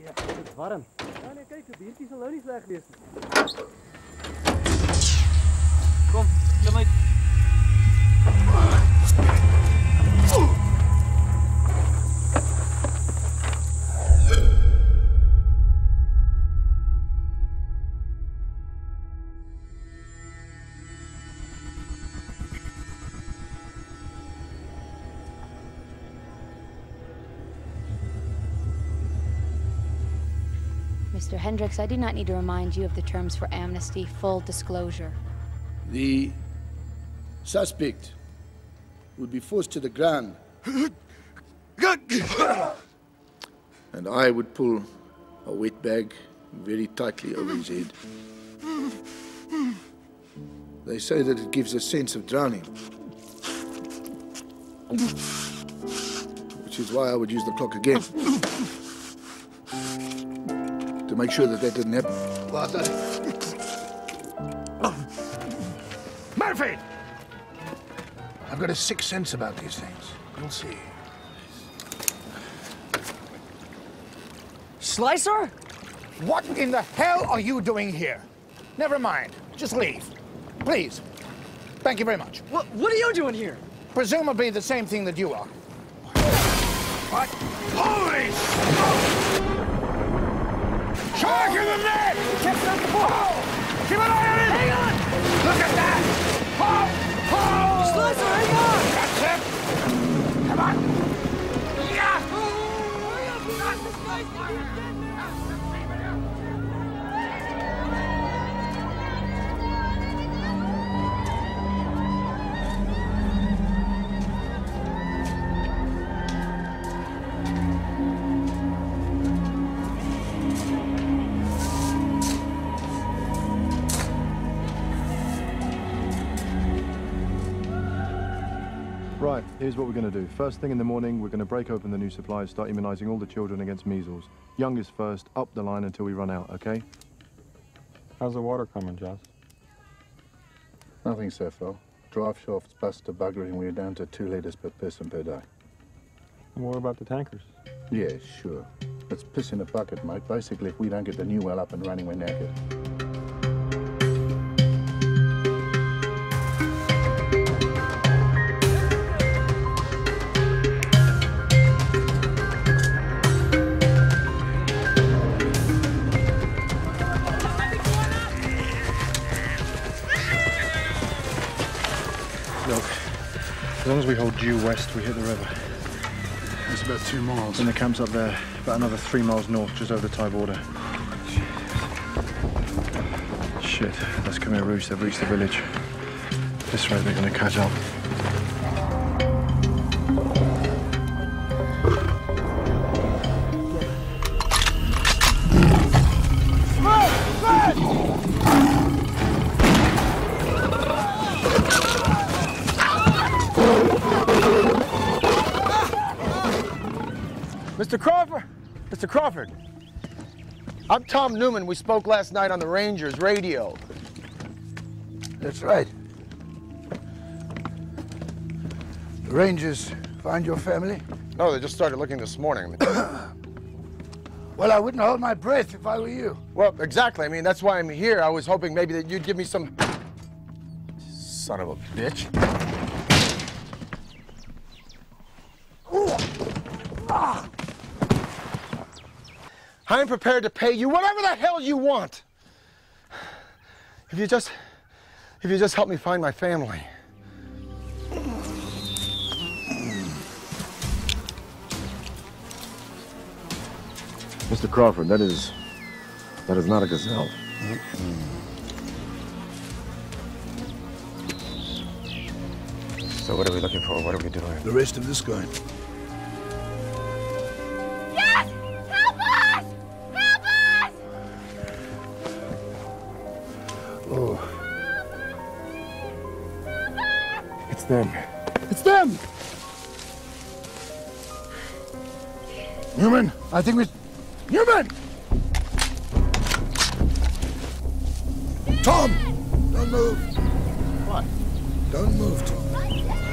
Ja, dit is warm. Ja, nee, kijk, de biertjes sal nou nie sleg wees nie. Kom, klim uit. Mr. Hendricks, I do not need to remind you of the terms for amnesty, full disclosure. The suspect would be forced to the ground. And I would pull a wet bag very tightly over his head. They say that it gives a sense of drowning. Which is why I would use the clock again. To make sure that didn't happen. Murphy! I've got a sixth sense about these things. You'll see. Slicer? What in the hell are you doing here? Never mind. Just leave. Please. Thank you very much. What are you doing here? Presumably the same thing that you are. What? Holy Shark in the net! Catch up the ball! Keep an eye on it! Hang on! Look at that! Oh! Oh! Slicer, hang on! That's it! Come on! Yeah! Hurry up! You got this guy! Right, here's what we're going to do. First thing in the morning, we're going to break open the new supplies, start immunizing all the children against measles. Youngest first, up the line until we run out, okay? How's the water coming, Joss? Nothing so far. Drive shafts busted, buggering, we're down to 2 liters per person per day. And what about the tankers? Yeah, sure. It's piss in a bucket, mate. Basically, if we don't get the new well up and running, we're knackered. As long as we hold due west, we hit the river. It's about 2 miles. And the camp's up there, about another 3 miles north, just over the Thai border. Shit, that's Khmer Rouge. They've reached the village. This way, they're going to catch up. Mr. Crawford! Mr. Crawford! I'm Tom Newman. We spoke last night on the Rangers radio. That's right. The Rangers find your family? No, they just started looking this morning. Well, I wouldn't hold my breath if I were you. Well, exactly. I mean, that's why I'm here. I was hoping maybe that you'd give me some... Son of a bitch. I'm prepared to pay you whatever the hell you want. If you just help me find my family. Mr. Crawford, that is not a gazelle. So what are we looking for? What are we doing? The rest of this guy. Yes! Help us! Help us! Oh. It's them. It's them! Newman, I think we... Newman! Tom! Don't move. What? Don't move, Tom.